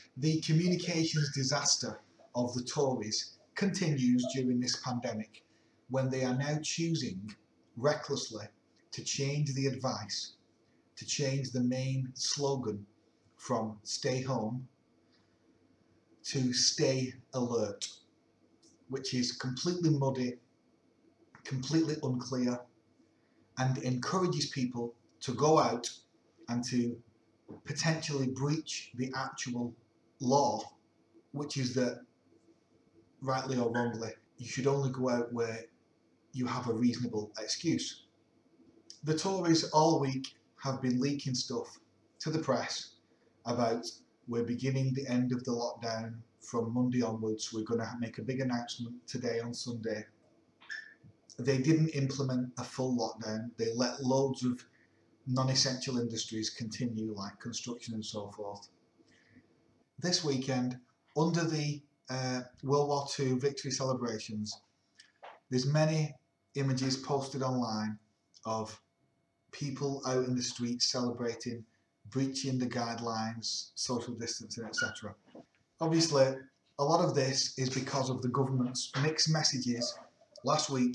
The communications disaster of the Tories continues during this pandemic, when they are now choosing recklessly to change the advice, to change the main slogan from stay home to stay alert, which is completely muddy, completely unclear, and encourages people to go out and to potentially breach the actual law, which is that, rightly or wrongly, you should only go out where you have a reasonable excuse. The Tories all week have been leaking stuff to the press about we're beginning the end of the lockdown from Monday onwards. We're going to make a big announcement today on Sunday. They didn't implement a full lockdown. They let loads of non-essential industries continue, like construction and so forth. This weekend, under the World War II victory celebrations, there's many images posted online of people out in the streets celebrating, breaching the guidelines, social distancing, etc. Obviously, a lot of this is because of the government's mixed messages last week.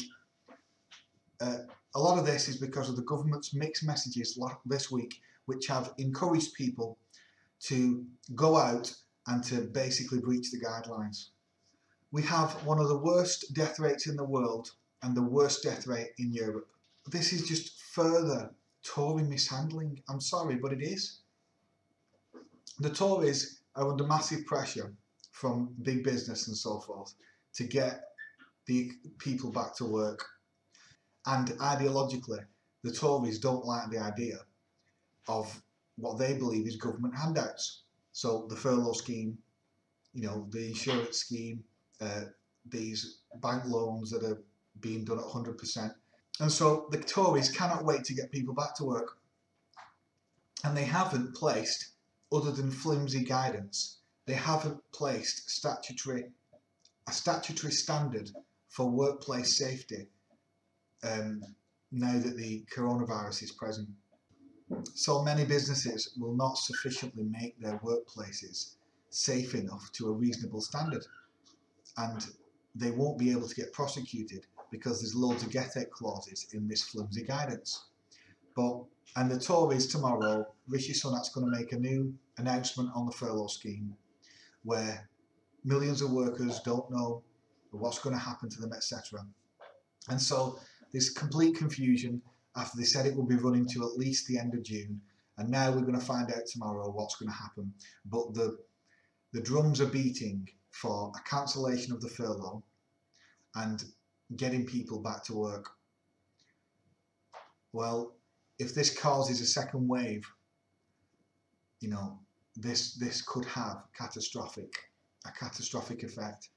A lot of this is because of the government's mixed messages this week, which have encouraged people to go out and to basically breach the guidelines. We have one of the worst death rates in the world and the worst death rate in Europe. This is just further Tory mishandling. I'm sorry, but it is. The Tories are under massive pressure from big business and so forth to get the people back to work. And ideologically, the Tories don't like the idea of what they believe is government handouts. So the furlough scheme, the insurance scheme, these bank loans that are being done at 100%. And so the Tories cannot wait to get people back to work. And they haven't placed, other than flimsy guidance, they haven't placed a statutory standard for workplace safety now that the coronavirus is present. So many businesses will not sufficiently make their workplaces safe enough to a reasonable standard, and they won't be able to get prosecuted because there's loads of get-out clauses in this flimsy guidance. And the Tories tomorrow, Rishi Sunak's going to make a new announcement on the furlough scheme where millions of workers don't know what's going to happen to them, etc. And so there's complete confusion after they said it will be running to at least the end of June, and now we're going to find out tomorrow what's going to happen. But the drums are beating for a cancellation of the furlough and getting people back to work. Well, if this causes a second wave, this could have a catastrophic effect.